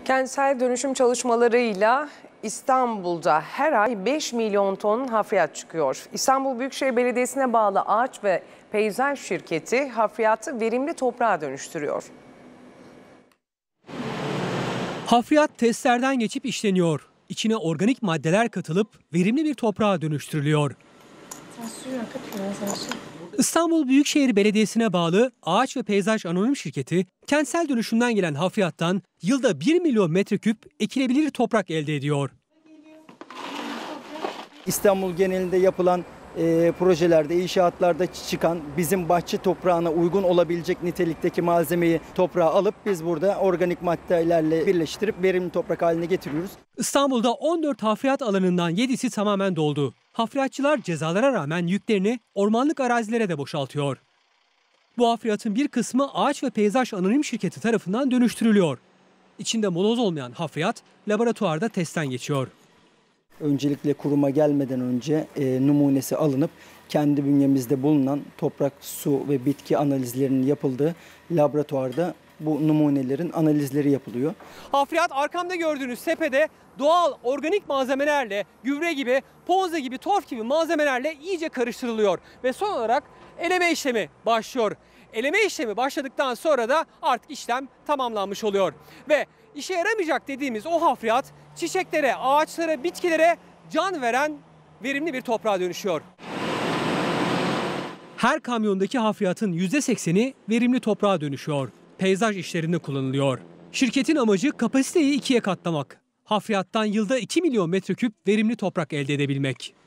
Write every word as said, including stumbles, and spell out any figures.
Kentsel dönüşüm çalışmalarıyla İstanbul'da her ay beş milyon ton hafriyat çıkıyor. İstanbul Büyükşehir Belediyesi'ne bağlı Ağaç ve Peyzaj Şirketi hafriyatı verimli toprağa dönüştürüyor. Hafriyat testlerden geçip işleniyor. İçine organik maddeler katılıp verimli bir toprağa dönüştürülüyor. İstanbul Büyükşehir Belediyesi'ne bağlı Ağaç ve Peyzaj Anonim Şirketi, kentsel dönüşümden gelen hafriyattan yılda bir milyon metreküp ekilebilir toprak elde ediyor. İstanbul genelinde yapılan e, projelerde, inşaatlarda çıkan bizim bahçe toprağına uygun olabilecek nitelikteki malzemeyi toprağa alıp biz burada organik maddelerle birleştirip verimli toprak haline getiriyoruz. İstanbul'da on dört hafriyat alanından yedisi tamamen doldu. Hafriyatçılar cezalara rağmen yüklerini ormanlık arazilere de boşaltıyor. Bu hafriyatın bir kısmı Ağaç ve Peyzaj Anonim Şirketi tarafından dönüştürülüyor. İçinde moloz olmayan hafriyat laboratuvarda testten geçiyor. Öncelikle kuruma gelmeden önce e, numunesi alınıp kendi bünyemizde bulunan toprak, su ve bitki analizlerinin yapıldığı laboratuvarda bu numunelerin analizleri yapılıyor. Hafriyat arkamda gördüğünüz sepede doğal organik malzemelerle, gübre gibi, ponze gibi, torf gibi malzemelerle iyice karıştırılıyor. Ve son olarak eleme işlemi başlıyor. Eleme işlemi başladıktan sonra da artık işlem tamamlanmış oluyor. Ve işe yaramayacak dediğimiz o hafriyat çiçeklere, ağaçlara, bitkilere can veren verimli bir toprağa dönüşüyor. Her kamyondaki hafriyatın yüzde sekseni verimli toprağa dönüşüyor. Peyzaj işlerinde kullanılıyor. Şirketin amacı kapasiteyi ikiye katlamak. Hafriyattan yılda iki milyon metreküp verimli toprak elde edebilmek.